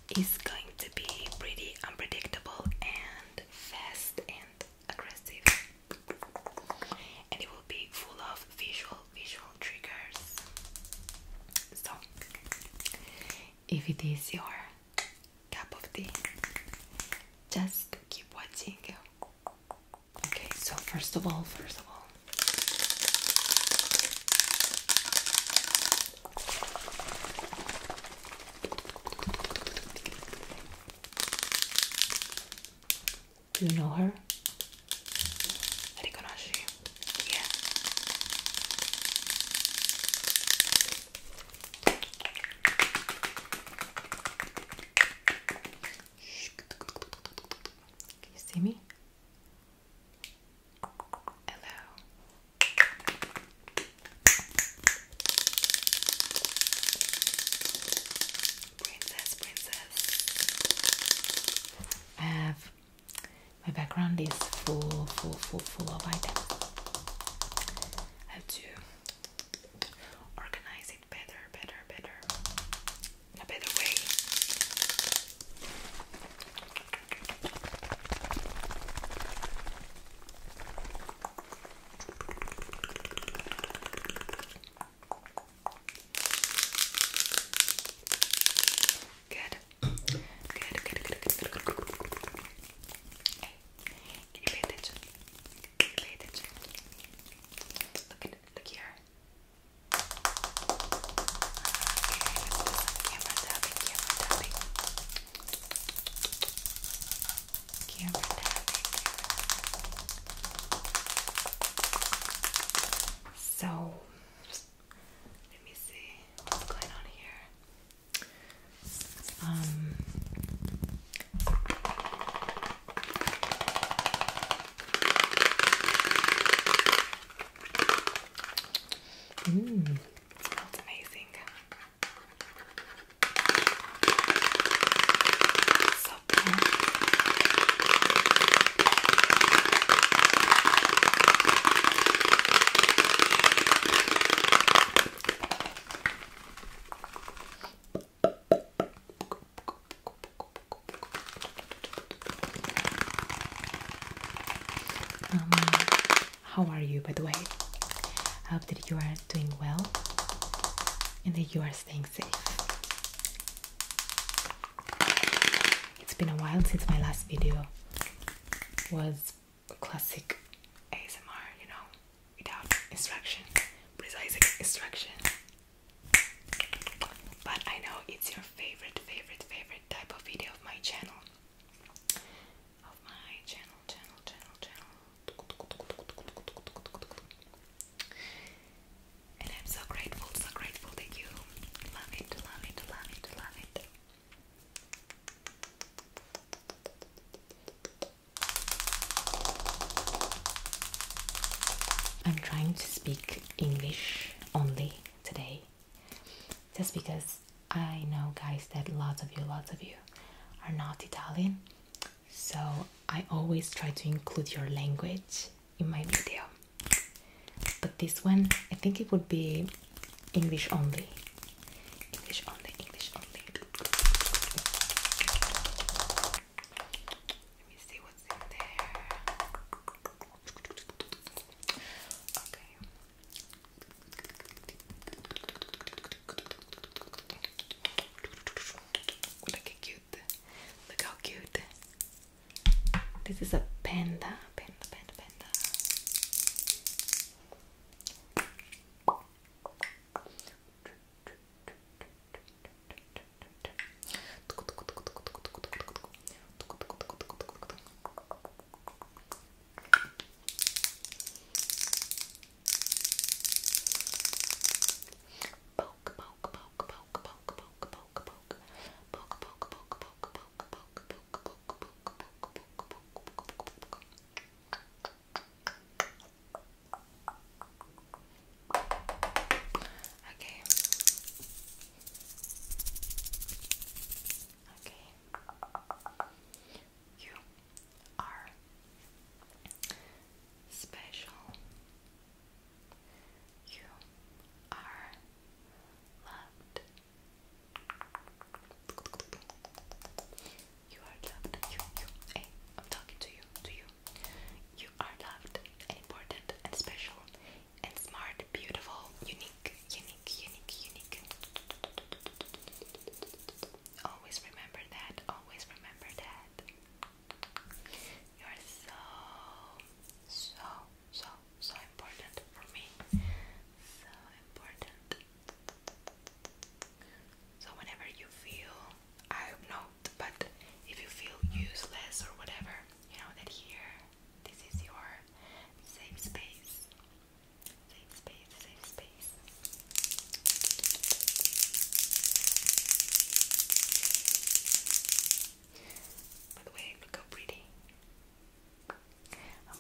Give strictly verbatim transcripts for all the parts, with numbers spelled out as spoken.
is going to be pretty unpredictable and fast and aggressive, and it will be full of visual visual triggers. So if it is your cup of tea, just keep watching. Okay, so first of all, first of all, do you know her? La riconosci? Yeah. Can you see me? Hello. Princess, princess. I have, my background is full, full, full, full of items. I have to organize it better, better, better, in a better way. Good. Good, good, good, good, good, good, good. Hey, can you pay attention? Can you pay attention? Look at look here. Okay, let's do some camera tapping, camera tapping. Camera tapping. So let me see what's going on here. Um Mmm, smells amazing. So pure. Um, how are you, by the way? I hope that you are doing well and that you are staying safe. It's been a while since my last video was a classic A S M R, you know, without instruction, precise instruction. But I know it's your favorite, favorite, favorite type of video of my channel. Of my channel, channel, channel, channel. And I'm so grateful, so grateful that you love it, love it, love it, love it. I'm trying to speak English only today, just because I know, guys, that lots of you, lots of you are not Italian, so I always try to include your language in my video. But this one, I think it would be English only. English only, English only. Let me see what's in there. Okay. Look how cute. Look how cute. This is a panda. Panda, panda, panda. Poke, poke, poke, poke, poke, poke, poke, poke. Poke, poke, poke, poke, poke, poke, poke, poke, poke, poke, poke, poke, poke, poke.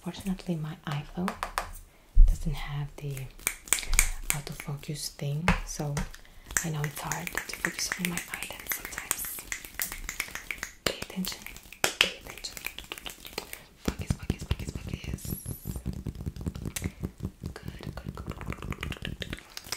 Unfortunately, my iPhone doesn't have the autofocus thing, so I know it's hard to focus on my items sometimes. Pay attention, pay attention. Focus, focus, focus, focus. Good, good, good, good, good, good.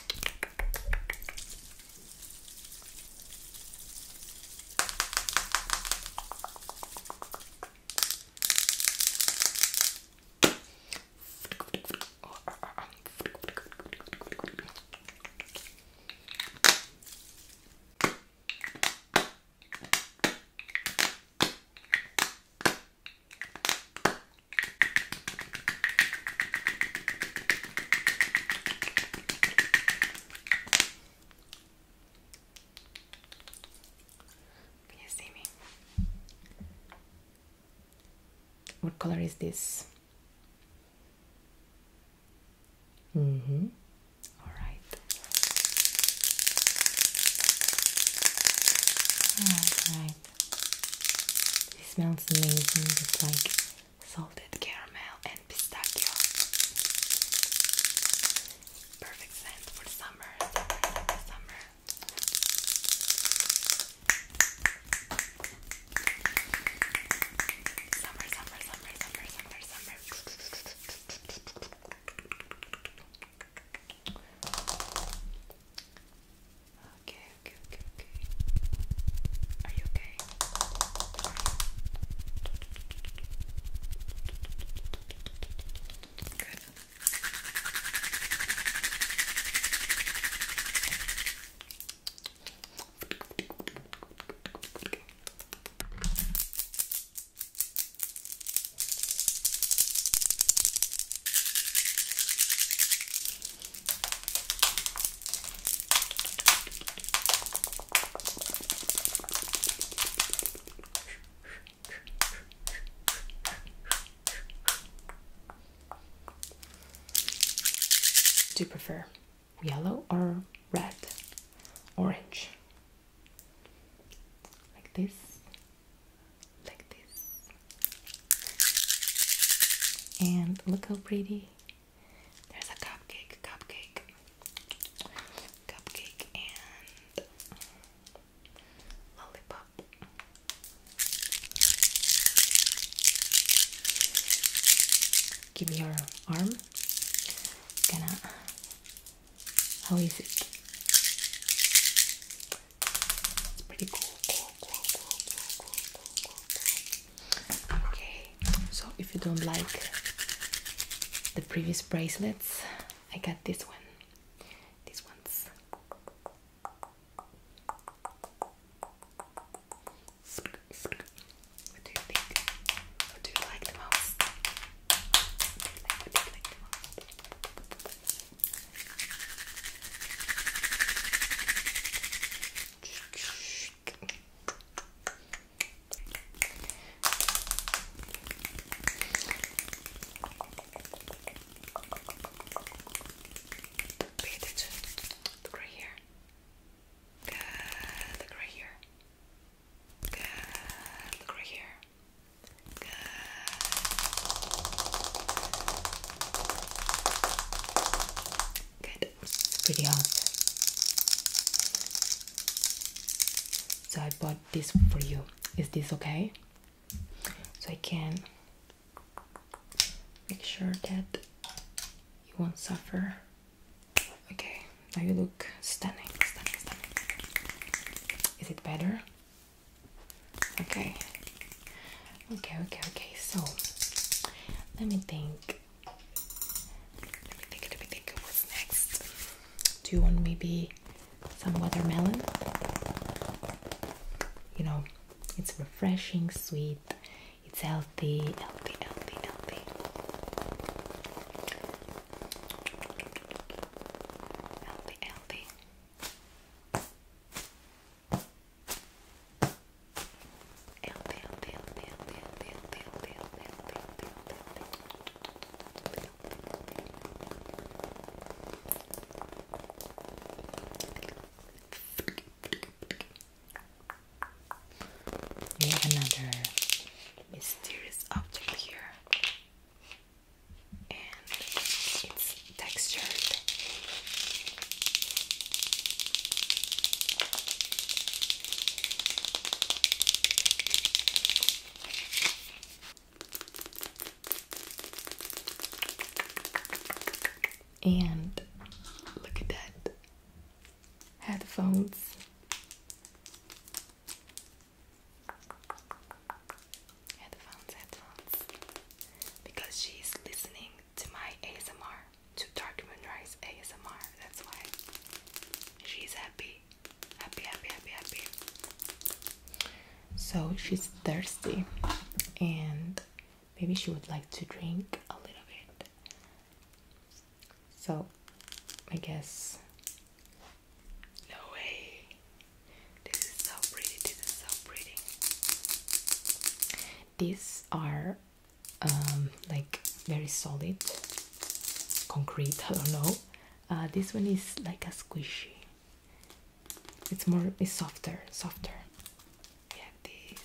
Can you see me? What color is this? Mm-hmm. All right. All right. It smells amazing. It's like salted caramel and pistachio. Perfect scent for summer, summer, summer. Summer, summer, summer, summer, summer, summer. Okay, okay, okay, okay. Are you okay? Good. Do you prefer yellow or red? Orange? Like this? Like this? And look how pretty. There's a cupcake, cupcake, cupcake, and lollipop. Give me your arm. Gonna. How is it? It's pretty cool. Cool, cool, cool, cool, cool, cool, cool. Okay. So if you don't like the previous bracelets, I got this one. These ones. What do you think? What do you like the most? What do you like, what do you like the most? Pay attention. Look right here. Good. Look right here. Good. Look right here. Good. Good. It's pretty hot. So I bought this for you. Is this okay? So I can make sure that you won't suffer. Okay, now you look stunning, stunning, stunning. Is it better? Okay. Okay, okay, okay. So let me think. Let me think, let me think. What's next? Do you want maybe some watermelon? You know, it's refreshing, sweet, it's healthy, healthy, healthy, healthy. Healthy, healthy. Healthy, healthy, healthy, healthy, healthy, healthy, healthy, healthy, healthy, We have another mysterious object here. And look at that. Headphones. Headphones, headphones. Because she's listening to my A S M R, to Dark Moonrise A S M R. That's why she's happy. Happy, happy, happy, happy. So she's thirsty and maybe she would like to drink a little bit. So I guess, no way. This is so pretty. This is so pretty. These are um, like very solid concrete. I don't know. Uh, this one is like a squishy. It's more, it's softer, softer. We have this,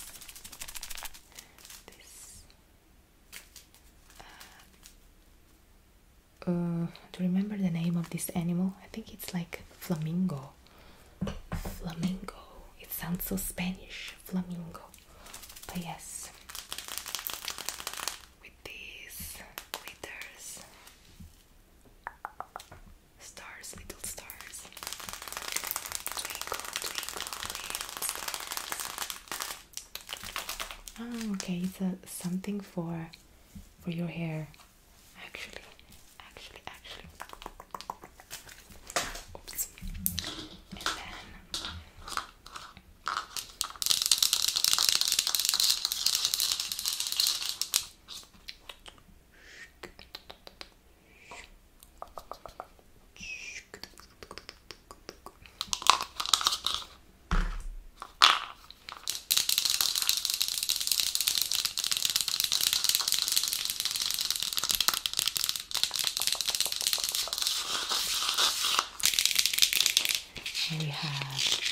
this. Uh, uh, to remember the name of this animal, I think it's like flamingo. Flamingo. It sounds so Spanish. Flamingo. But yes, with these glitters, stars, little stars. Twinkle, twinkle, little stars. Oh, okay. It's a something for for your hair. Actually, actually, actually. Oops. And then we have